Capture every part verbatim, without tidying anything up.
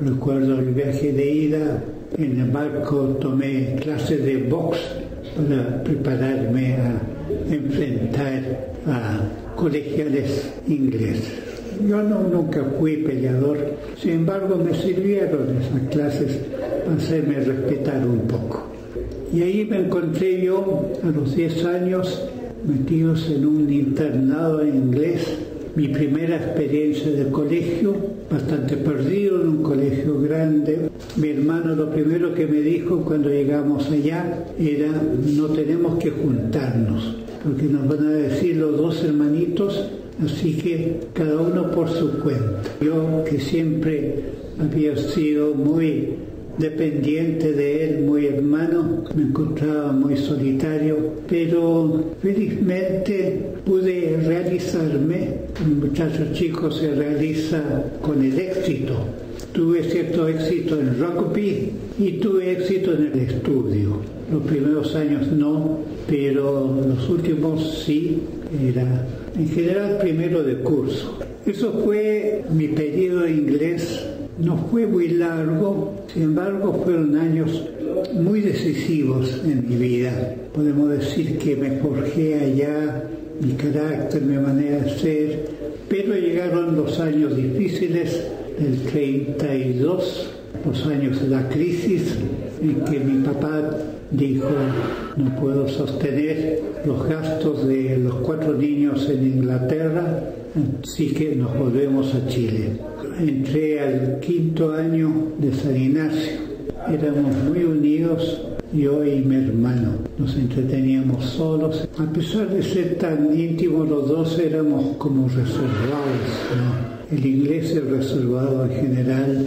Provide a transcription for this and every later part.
Recuerdo el viaje de ida, en el barco tomé clases de box para prepararme a enfrentar a colegiales ingleses. Yo no, nunca fui peleador, sin embargo me sirvieron esas clases para hacerme respetar un poco. Y ahí me encontré yo a los diez años metidos en un internado en inglés, mi primera experiencia de colegio, bastante perdido en un colegio grande. Mi hermano lo primero que me dijo cuando llegamos allá era: no tenemos que juntarnos, porque nos van a decir los dos hermanitos, así que cada uno por su cuenta. Yo, que siempre había sido muy dependiente de él, muy hermano, me encontraba muy solitario, pero felizmente pude realizarme. Un muchacho chico se realiza con el éxito. Tuve cierto éxito en rugby y tuve éxito en el estudio. Los primeros años no, pero los últimos sí. Era en general primero de curso. Eso fue mi periodo de inglés. No fue muy largo, sin embargo fueron años muy decisivos en mi vida. Podemos decir que me forjé allá mi carácter, mi manera de ser, pero llegaron los años difíciles del treinta y dos, los años de la crisis, en que mi papá dijo: no puedo sostener los gastos de los cuatro niños en Inglaterra, así que nos volvemos a Chile. Entré al quinto año de San Ignacio. Éramos muy unidos, yo y mi hermano. Nos entreteníamos solos. A pesar de ser tan íntimos los dos, éramos como reservados, ¿no? El inglés es reservado en general.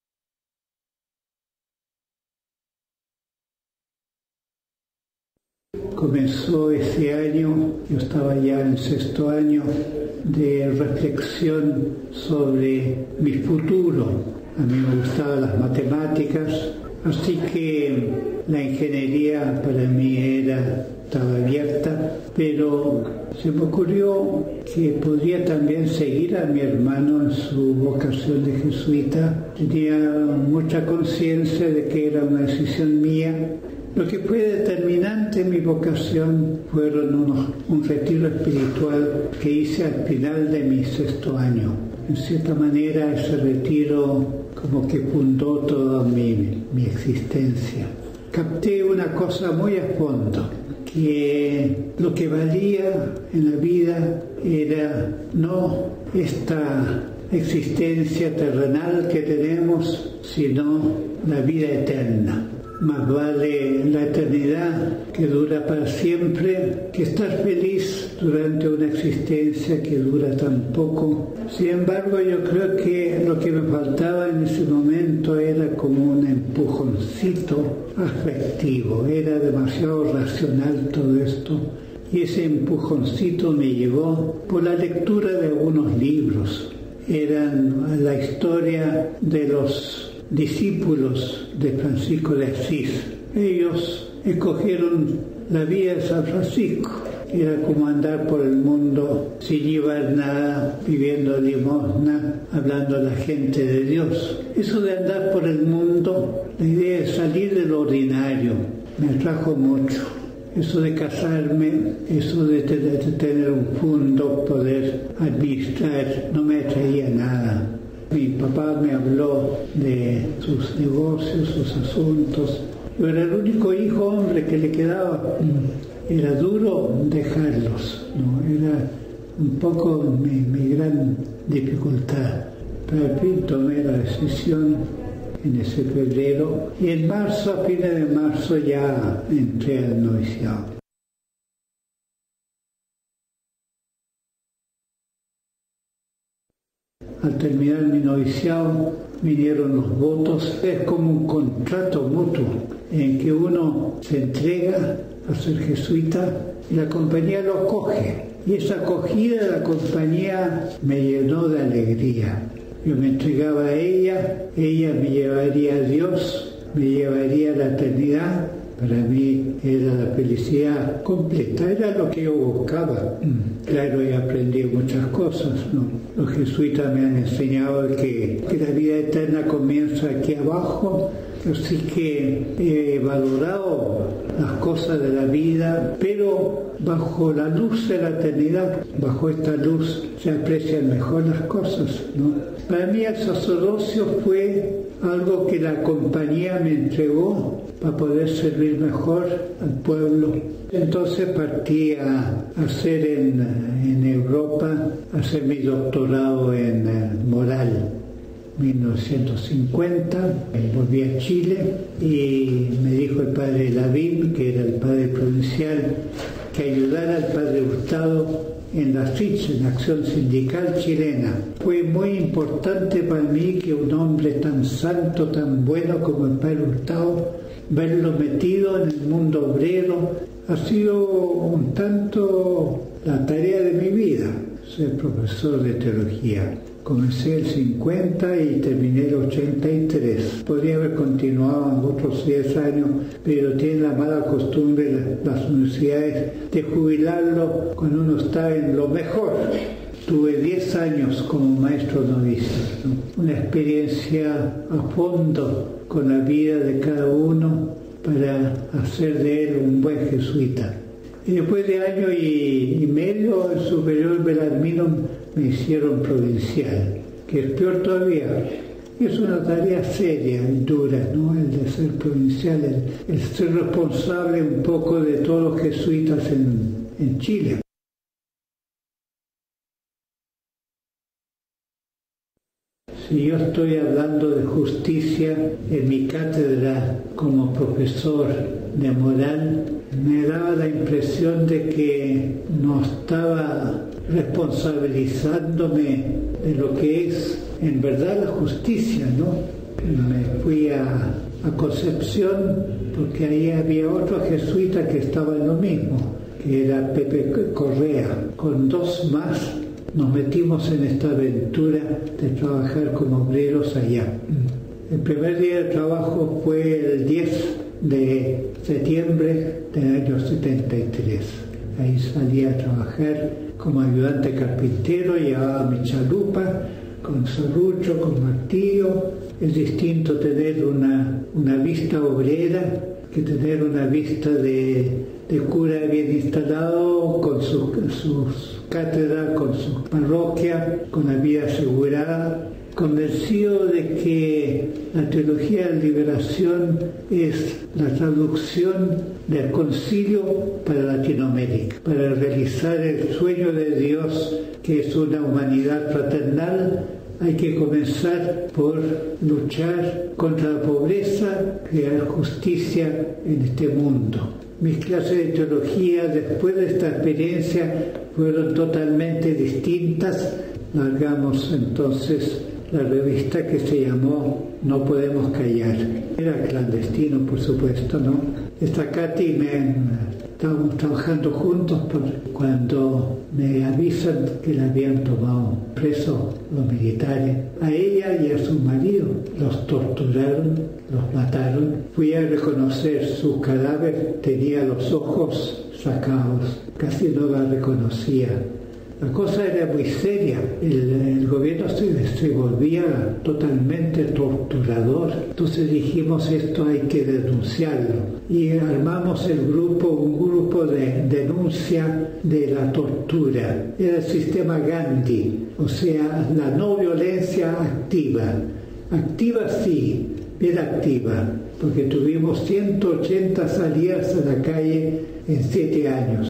Comenzó ese año, yo estaba ya en sexto año, de reflexión sobre mi futuro. A mí me gustaban las matemáticas, así que la ingeniería para mí era, estaba abierta, pero se me ocurrió que podría también seguir a mi hermano en su vocación de jesuita. Tenía mucha conciencia de que era una decisión mía. Lo que fue determinante en mi vocación fueron unos, un retiro espiritual que hice al final de mi sexto año. En cierta manera ese retiro como que fundó toda mi, mi existencia. Capté una cosa muy a fondo, que lo que valía en la vida era no esta existencia terrenal que tenemos, sino la vida eterna. Más vale la eternidad que dura para siempre que estar feliz durante una existencia que dura tan poco. Sin embargo, yo creo que lo que me faltaba en ese momento era como un empujoncito afectivo. Era demasiado racional todo esto. Y ese empujoncito me llegó por la lectura de algunos libros. Eran la historia de los discípulos de Francisco de Asís. Ellos escogieron la vía de San Francisco. Era como andar por el mundo sin llevar nada, viviendo limosna, hablando a la gente de Dios. Eso de andar por el mundo, la idea de salir de lo ordinario, me atrajo mucho. Eso de casarme, eso de tener, de tener un fondo, poder administrar, no me atraía nada. Mi papá me habló de sus negocios, sus asuntos. Yo era el único hijo hombre que le quedaba. Era duro dejarlos, ¿no? Era un poco mi, mi gran dificultad. Pero al fin tomé la decisión en ese febrero y en marzo, a fines de marzo, ya entré al noviciado. Al terminar mi noviciado vinieron los votos. Es como un contrato mutuo en que uno se entrega a ser jesuita y la compañía lo acoge. Y esa acogida de la compañía me llenó de alegría. Yo me entregaba a ella, ella me llevaría a Dios, me llevaría a la eternidad. Para mí era la felicidad completa, era lo que yo buscaba. claro, he aprendido muchas cosas, ¿no? Los jesuitas me han enseñado que, que la vida eterna comienza aquí abajo, así que he valorado las cosas de la vida, pero bajo la luz de la eternidad, bajo esta luz se aprecian mejor las cosas, ¿no? Para mí el sacerdocio fue algo que la compañía me entregó para poder servir mejor al pueblo. Entonces partí a hacer en, en Europa, a hacer mi doctorado en uh, moral. mil novecientos cincuenta, volví a Chile y me dijo el padre Lavín, que era el padre provincial, que ayudara al padre Hurtado en la S I C, en la Acción Sindical Chilena. Fue muy importante para mí que un hombre tan santo, tan bueno como el padre Hurtado, verlo metido en el mundo obrero, ha sido un tanto la tarea de mi vida, ser profesor de teología. Comencé el cincuenta y terminé el ochenta y tres. Podría haber continuado en otros diez años, pero tienen la mala costumbre las, las universidades de jubilarlo cuando uno está en lo mejor. Tuve diez años como maestro novicio, ¿no? Una experiencia a fondo con la vida de cada uno para hacer de él un buen jesuita. Y después de año y, y medio, el superior Belarmino me hicieron provincial, que es peor todavía. Es una tarea seria y dura, ¿no? El de ser provincial, el, el ser responsable un poco de todos los jesuitas en, en Chile. Si yo estoy hablando de justicia en mi cátedra como profesor de moral, me daba la impresión de que no estaba responsabilizándome de lo que es en verdad la justicia, ¿no? Me fui a, a Concepción porque ahí había otro jesuita que estaba en lo mismo, que era Pepe Correa. Con dos más nos metimos en esta aventura de trabajar como obreros allá. El primer día de trabajo fue el diez de septiembre del año setenta y tres. Ahí salí a trabajar como ayudante carpintero, llevaba mi chalupa con serrucho, con martillo. Es distinto tener una, una vista obrera que tener una vista de, de cura bien instalado, con sus su cátedras, con su parroquia, con la vida asegurada, convencido de que la teología de liberación es la traducción del concilio para Latinoamérica, para realizar el sueño de Dios, que es una humanidad fraternal. Hay que comenzar por luchar contra la pobreza, crear justicia en este mundo. Mis clases de teología después de esta experiencia fueron totalmente distintas. Largamos entonces la revista que se llamó No Podemos Callar. Era clandestino, por supuesto, ¿no? Esta Katy me... Estábamos trabajando juntos por cuando me avisan que la habían tomado preso los militares. A ella y a su marido los torturaron, los mataron. Fui a reconocer su cadáver, tenía los ojos sacados, casi no la reconocía. La cosa era muy seria, el, el gobierno se, se volvía totalmente torturador, entonces dijimos esto hay que denunciarlo y armamos el grupo, un grupo de denuncia de la tortura. Era el sistema Gandhi, o sea, la no violencia activa, activa sí, bien activa, porque tuvimos ciento ochenta salidas a la calle en siete años.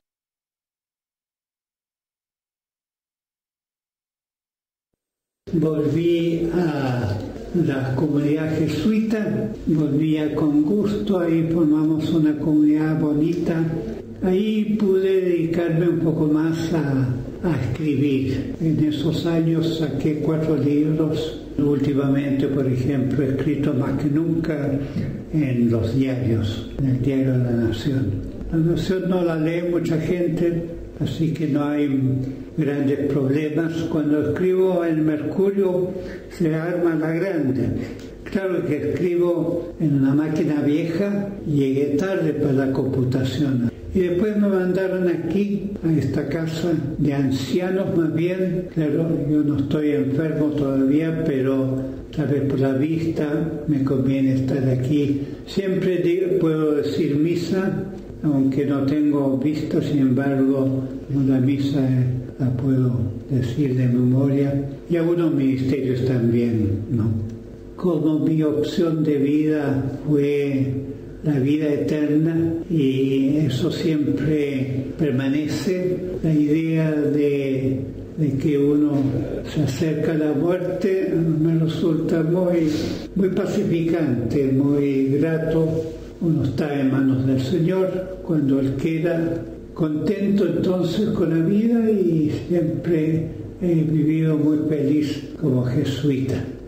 Volví a la comunidad jesuita, volvía con gusto, ahí formamos una comunidad bonita. Ahí pude dedicarme un poco más a, a escribir. En esos años saqué cuatro libros. Últimamente, por ejemplo, he escrito más que nunca en los diarios, en el diario de la Nación. La Nación no la lee mucha gente, así que no hay grandes problemas. Cuando escribo en Mercurio se arma la grande. Claro que escribo en una máquina vieja, llegué tarde para la computación. Y después me mandaron aquí, a esta casa de ancianos más bien. Claro, yo no estoy enfermo todavía, pero tal vez por la vista me conviene estar aquí. Siempre digo, puedo decir misa, aunque no tengo vista, sin embargo, la misa la puedo decir de memoria. Y algunos ministerios también, ¿no? Como mi opción de vida fue la vida eterna, y eso siempre permanece, la idea de, de que uno se acerca a la muerte me resulta muy, muy pacificante, muy grato. Uno está en manos del Señor cuando Él quiera, contento entonces con la vida, y siempre he vivido muy feliz como jesuita.